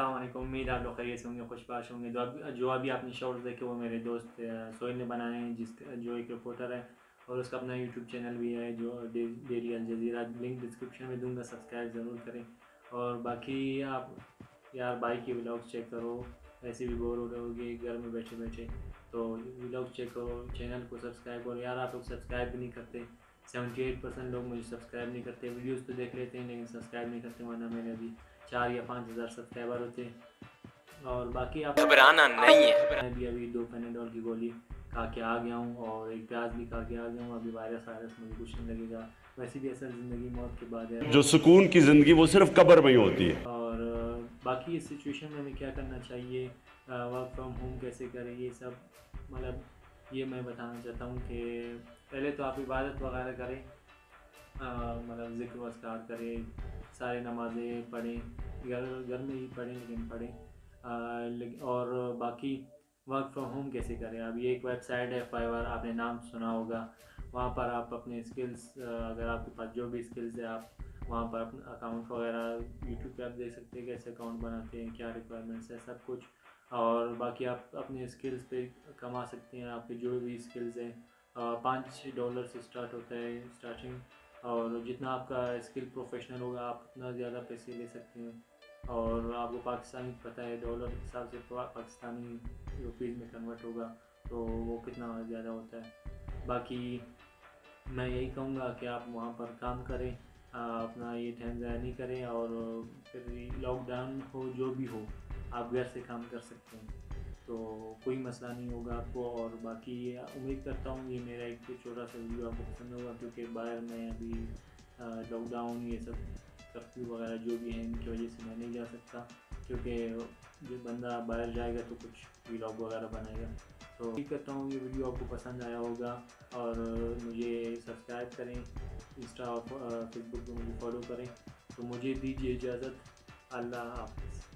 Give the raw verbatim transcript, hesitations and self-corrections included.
अस्सलाम वालेकुम। उम्मीद आप लोग खैरियत से होंगे, खुशबाश होंगे। जो अभी जो अभी आपने शॉर्ट्स देखे वो मेरे दोस्त सोहेल ने बनाए हैं, जिस जो एक रिपोर्टर है और उसका अपना यूट्यूब चैनल भी है जो daily Al Jazeera. Link description में दूंगा, सब्सक्राइब ज़रूर करें। और बाकी आप यार भाई के व्लॉग्स चेक करो, ऐसे भी बोर हो रहे होगे घर में बैठे बैठे, तो व्लॉग चेक करो, चैनल को सब्सक्राइब करो। यार आप लोग सब्सक्राइब भी नहीं करते, सेवेंटी एट परसेंट लोग मुझे सब्सक्राइब नहीं करते। वीडियोस तो देख लेते हैं लेकिन सब्सक्राइब नहीं करते, वरना मैंने अभी चार या पाँच हज़ार सब्सक्राइबर होते। और बाकी आप घबराना नहीं है, मैं भी अभी दो पैनाडोल की गोली खा के आ गया हूँ और एक प्याज भी खा के आ गया हूँ। अभी वायरस वायरस मुझे कुछ नहीं लगेगा, वैसे भी असल ज़िंदगी मौत के बाद है, जो सुकून की ज़िंदगी वो सिर्फ कब्र में ही होती है। और बाकी इस सिचुएशन में हमें क्या करना चाहिए, वर्क फ्रॉम होम कैसे करें, ये सब मतलब ये मैं बताना चाहता हूँ कि पहले तो आप इबादत वगैरह करें, मतलब ज़िक्र वस्कार करें, सारे नमाज़ें पढ़ें, घर घर में ही पढ़ें लेकिन पढ़ें। और बाकी वर्क फ्रॉम होम कैसे करें, अभी एक वेबसाइट है फाइवर, आपने नाम सुना होगा। वहाँ पर आप अपने स्किल्स, अगर आपके पास जो भी स्किल्स है आप वहाँ पर अपना अकाउंट वगैरह यूट्यूब पे आप देख सकते हैं कैसे अकाउंट बनाते हैं, क्या रिक्वायरमेंट्स है, सब कुछ। और बाकी आप अपने स्किल्स पे कमा सकते हैं, आपके जो भी स्किल्स हैं। पाँच डॉलर से स्टार्ट होता है स्टार्टिंग, और जितना आपका स्किल प्रोफेशनल होगा आप उतना ज़्यादा पैसे ले सकते हैं। और आपको पाकिस्तानी पता है डॉलर के हिसाब से पाकिस्तानी रुपीज़ में कन्वर्ट होगा तो वो कितना ज़्यादा होता है। बाकी मैं यही कहूँगा कि आप वहाँ पर काम करें, अपना ये टाइम ज़ाया नहीं करें, और फिर लॉकडाउन हो जो भी हो आप घर से काम कर सकते हैं, तो कोई मसला नहीं होगा आपको। और बाकी उम्मीद करता हूँ ये मेरा एक छोटा सा वीडियो आपको पसंद होगा, क्योंकि बाहर में अभी लॉकडाउन ये सब कर्फ्यू वगैरह जो भी है इनकी वजह से मैं नहीं जा सकता, क्योंकि जब बंदा बाहर जाएगा तो कुछ व्लॉग वगैरह बनाएगा। तो उम्मीद करता हूँ ये वीडियो आपको पसंद आया होगा, और मुझे सब्सक्राइब करें, इंस्टा और फेसबुक पे मुझे फॉलो करें। तो मुझे दीजिए इजाज़त, अल्लाह हाफ़िज़।